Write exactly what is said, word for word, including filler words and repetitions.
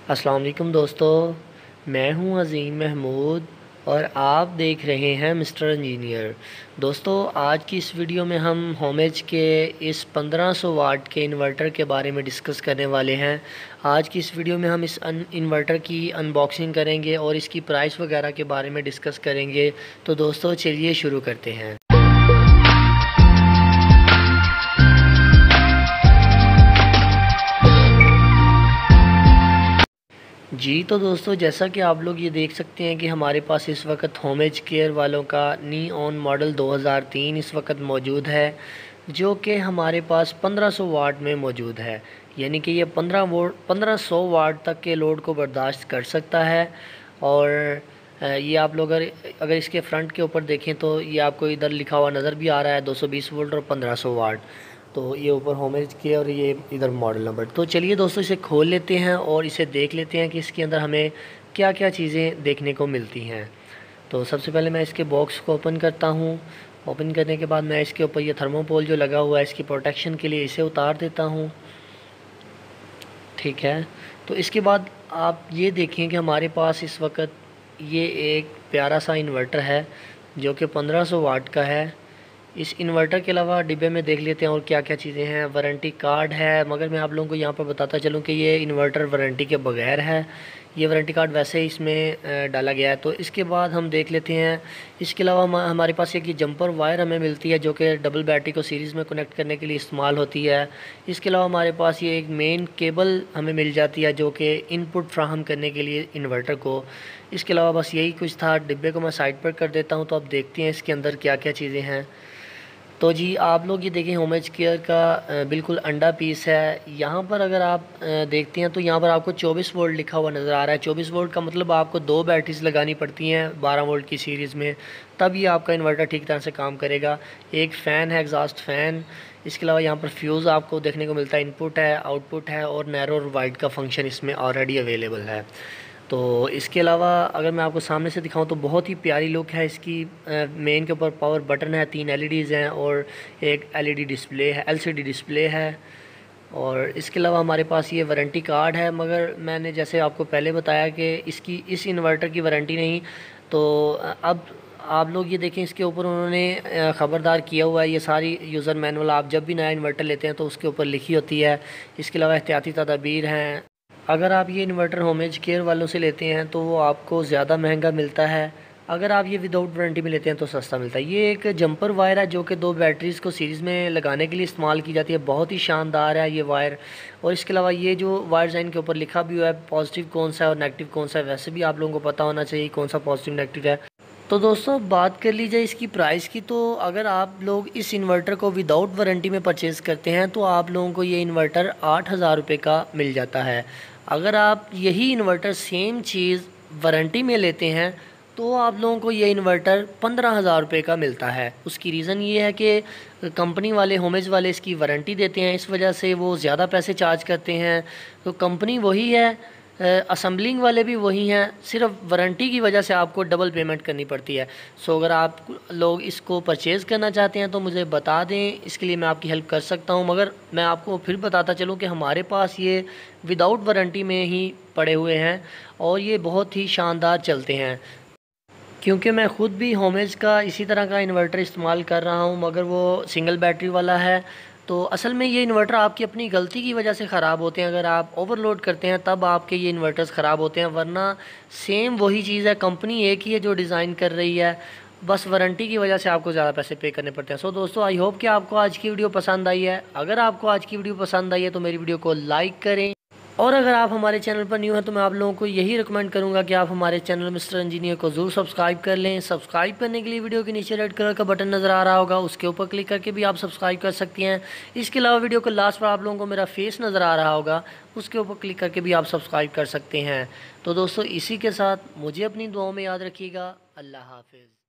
अस्सलाम वालेकुम दोस्तों, मैं हूं अज़ीम महमूद और आप देख रहे हैं मिस्टर इंजीनियर। दोस्तों, आज की इस वीडियो में हम होमेज के इस पंद्रह सौ वाट के इन्वर्टर के बारे में डिस्कस करने वाले हैं। आज की इस वीडियो में हम इस इन्वर्टर की अनबॉक्सिंग करेंगे और इसकी प्राइस वगैरह के बारे में डिस्कस करेंगे। तो दोस्तों चलिए शुरू करते हैं। जी तो दोस्तों, जैसा कि आप लोग ये देख सकते हैं कि हमारे पास इस वक्त होमेज केयर वालों का नी ऑन मॉडल दो हज़ार तीन इस वक्त मौजूद है, जो कि हमारे पास पंद्रह सौ वाट में मौजूद है। यानी कि ये पंद्रह वोल्ट पंद्रह सौ वाट तक के लोड को बर्दाश्त कर सकता है। और ये आप लोग अगर अगर इसके फ्रंट के ऊपर देखें तो ये आपको इधर लिखा हुआ नज़र भी आ रहा है दो सौ बीस वोल्ट और पंद्रह सौ वाट। तो ये ऊपर होमेज के और ये इधर मॉडल नंबर। तो चलिए दोस्तों, इसे खोल लेते हैं और इसे देख लेते हैं कि इसके अंदर हमें क्या क्या चीज़ें देखने को मिलती हैं। तो सबसे पहले मैं इसके बॉक्स को ओपन करता हूँ। ओपन करने के बाद मैं इसके ऊपर ये थर्मोपोल जो लगा हुआ है इसकी प्रोटेक्शन के लिए इसे उतार देता हूँ। ठीक है, तो इसके बाद आप ये देखें कि हमारे पास इस वक्त ये एक प्यारा सा इन्वर्टर है जो कि पंद्रह सौ वाट का है। इस इन्वर्टर के अलावा डिब्बे में देख लेते हैं और क्या क्या चीज़ें हैं। वारंटी कार्ड है, मगर मैं आप लोगों को यहाँ पर बताता चलूँ कि ये इन्वर्टर वारंटी के बगैर है। ये वारंटी कार्ड वैसे ही इसमें डाला गया है। तो इसके बाद हम देख लेते हैं, इसके अलावा हमारे पास एक ये जंपर वायर हमें मिलती है जो कि डबल बैटरी को सीरीज़ में कनेक्ट करने के लिए इस्तेमाल होती है। इसके अलावा हमारे पास ये एक मेन केबल हमें मिल जाती है जो कि इनपुट फ्राहम करने के लिए इन्वर्टर को। इसके अलावा बस यही कुछ था। डिब्बे को मैं साइड पर कर देता हूँ। तो अब देखते हैं इसके अंदर क्या क्या चीज़ें हैं। तो जी आप लोग ये देखें, होमेज केयर का बिल्कुल अंडा पीस है। यहाँ पर अगर आप देखते हैं तो यहाँ पर आपको चौबीस वोल्ट लिखा हुआ नज़र आ रहा है। चौबीस वोल्ट का मतलब आपको दो बैटरीज लगानी पड़ती हैं बारह वोल्ट की सीरीज़ में, तब ये आपका इन्वर्टर ठीक तरह से काम करेगा। एक फ़ैन है, एग्जॉस्ट फ़ैन। इसके अलावा यहाँ पर फ्यूज़ आपको देखने को मिलता है। इनपुट है, आउटपुट है और नैरो और वाइड का फंक्शन इसमें ऑलरेडी अवेलेबल है। तो इसके अलावा अगर मैं आपको सामने से दिखाऊं तो बहुत ही प्यारी लुक है इसकी। मेन के ऊपर पावर बटन है, तीन एलईडीज़ हैं और एक एलईडी डिस्प्ले है, एलसीडी डिस्प्ले है। और इसके अलावा हमारे पास ये वारंटी कार्ड है, मगर मैंने जैसे आपको पहले बताया कि इसकी इस इन्वर्टर की वारंटी नहीं। तो अब आप लोग ये देखें, इसके ऊपर उन्होंने ख़बरदार किया हुआ है। ये सारी यूज़र मैनुअल आप जब भी नया इन्वर्टर लेते हैं तो उसके ऊपर लिखी होती है। इसके अलावा एहतियाती तदाबीर हैं। अगर आप ये इन्वर्टर होमेज केयर वालों से लेते हैं तो वो आपको ज़्यादा महंगा मिलता है। अगर आप ये विदाउट वारंटी में लेते हैं तो सस्ता मिलता है। ये एक जंपर वायर है जो कि दो बैटरीज़ को सीरीज़ में लगाने के लिए इस्तेमाल की जाती है। बहुत ही शानदार है ये वायर। और इसके अलावा ये जो वायर डिज़ाइन के ऊपर लिखा भी हुआ है पॉजिटिव कौन सा है और नेगेटिव कौन सा है, वैसे भी आप लोगों को पता होना चाहिए कौन सा पॉजिटिव नेगेटिव है। तो दोस्तों बात कर ली जाए इसकी प्राइस की, तो अगर आप लोग इस इन्वर्टर को विदाउट वारंटी में परचेज़ करते हैं तो आप लोगों को ये इन्वर्टर आठ हज़ार रुपये का मिल जाता है। अगर आप यही इन्वर्टर सेम चीज़ वारंटी में लेते हैं तो आप लोगों को ये इन्वर्टर पंद्रह हज़ार रुपये का मिलता है। उसकी रीज़न ये है कि कंपनी वाले, होमेज वाले इसकी वारंटी देते हैं, इस वजह से वो ज़्यादा पैसे चार्ज करते हैं। तो कंपनी वही है, असम्बलिंग वाले भी वही हैं, सिर्फ वारंटी की वजह से आपको डबल पेमेंट करनी पड़ती है। सो अगर आप लोग इसको परचेज़ करना चाहते हैं तो मुझे बता दें, इसके लिए मैं आपकी हेल्प कर सकता हूं। मगर मैं आपको फिर बताता चलूं कि हमारे पास ये विदाउट वारंटी में ही पड़े हुए हैं और ये बहुत ही शानदार चलते हैं। क्योंकि मैं ख़ुद भी होमेज का इसी तरह का इन्वर्टर इस्तेमाल कर रहा हूँ, मगर वो सिंगल बैटरी वाला है। तो असल में ये इन्वर्टर आपकी अपनी गलती की वजह से ख़राब होते हैं। अगर आप ओवरलोड करते हैं तब आपके ये इन्वर्टर्स ख़राब होते हैं, वरना सेम वही चीज़ है। कंपनी एक ही है जो डिज़ाइन कर रही है, बस वारंटी की वजह से आपको ज़्यादा पैसे पे करने पड़ते हैं। सो दोस्तों, आई होप कि आपको आज की वीडियो पसंद आई है। अगर आपको आज की वीडियो पसंद आई है तो मेरी वीडियो को लाइक करें। और अगर आप हमारे चैनल पर न्यू हैं तो मैं आप लोगों को यही रिकमेंड करूंगा कि आप हमारे चैनल मिस्टर इंजीनियर को ज़रूर सब्सक्राइब कर लें। सब्सक्राइब करने के लिए वीडियो के नीचे रेड कलर का बटन नज़र आ रहा होगा, उसके ऊपर क्लिक करके भी आप सब्सक्राइब कर सकती हैं। इसके अलावा वीडियो के लास्ट पर आप लोगों को मेरा फेस नज़र आ रहा होगा, उसके ऊपर क्लिक करके भी आप सब्सक्राइब कर सकते हैं। तो दोस्तों, इसी के साथ मुझे अपनी दुआओं में याद रखिएगा। अल्लाह हाफिज़।